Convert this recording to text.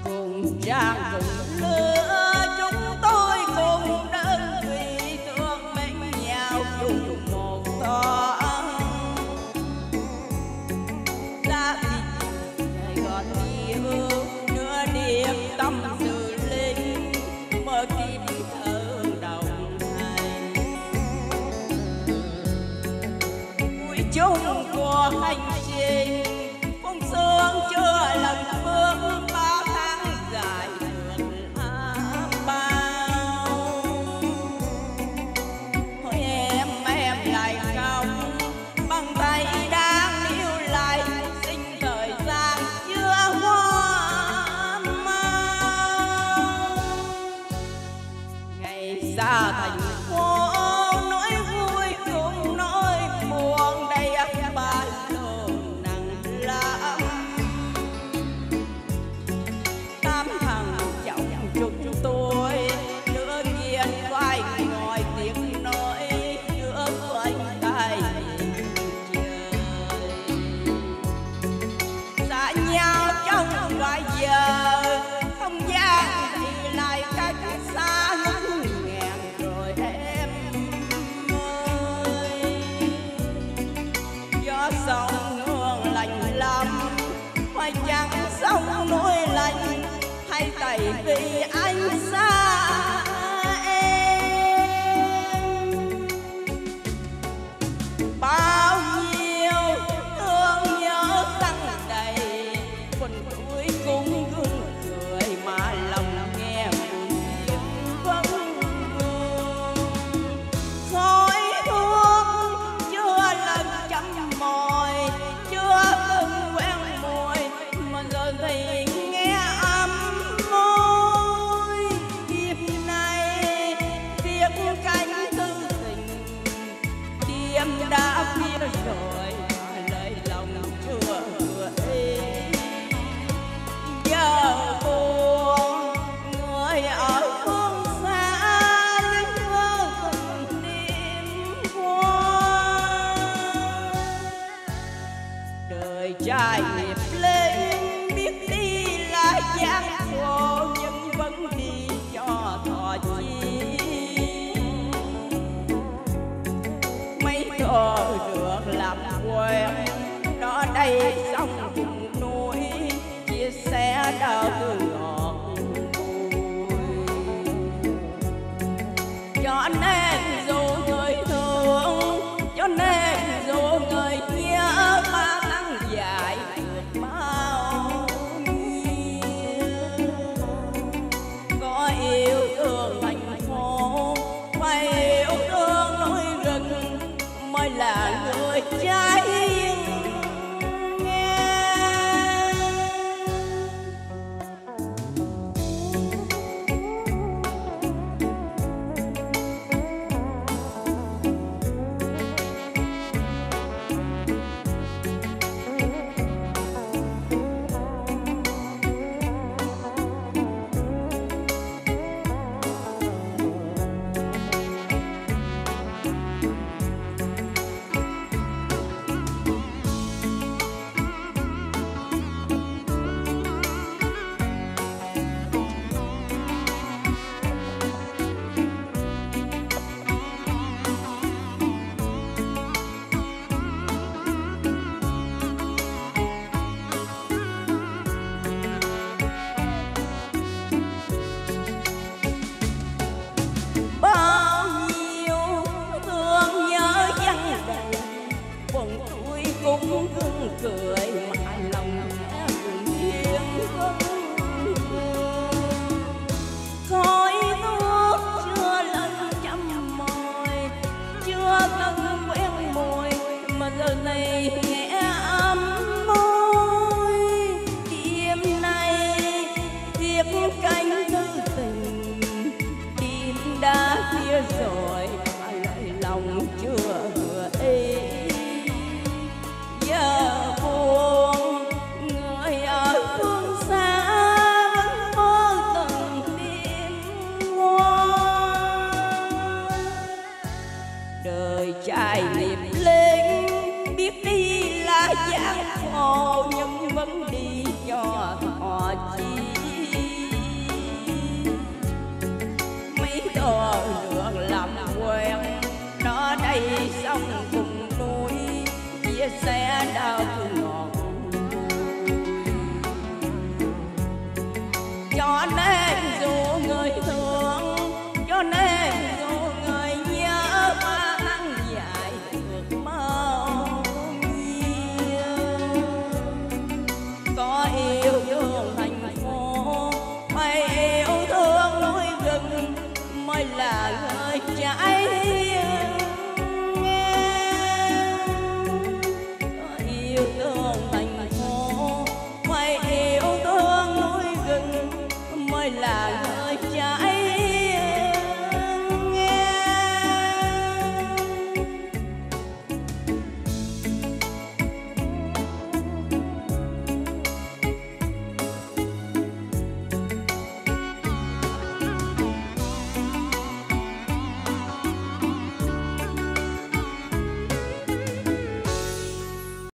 cùng trang cùng lứa chúng tôi cùng đơn vị thương mến nhau chung một thọ đã bị ngày còn yêu nửa đêm tâm sự linh mơ kịp thơ đồng hành cuối chung của hành trình phong sương chưa lần bước ba tháng dài vượt bao hỏi em lại không bằng tay đang níu lại sinh thời gian chưa hoa mau ngày xa thành phố nỗi vui cùng nỗi buồn đầy ắp ba lô nặng lắm tám thằng chồng chục tôi đứa kia vai ngồi tiếng nói đứa quanh tay xa nhau trong vài giờ không gian thì lại cách xa ngắn ngàn rồi em ơi gió sông hương lạnh lắm phải chẳng sông núi lạnh hay tại vì anh xa em bao nhiêu thương nhớ tăng đầy phần cuối cũng gương cười mà lòng nghe buồn tiếng vẫn vương khói hương chưa lần chăm môi chưa từng quen mùi mà giờ thì nghe ấm môi đêm nay viết cánh thư tình đêm đã viết rồi lời lòng chưa gửi giờ buồn người ở phương xa nhưng mơ từng đêm qua đời trai nghiệp lên biết đi là gian khổ nhưng vẫn đi cho thọ chi mấy thọ được làm quen đó đây xong vùng núi chia sẻ đau thương ngọt bùi cho nên dù người thương cho nên dù người nhớ ba tháng dài vượt bao nhiêu có yêu thương thành phố phải yêu thương núi rừng mới là người trái ngang chia sẻ đau thương ngọt, cho nên dù người thương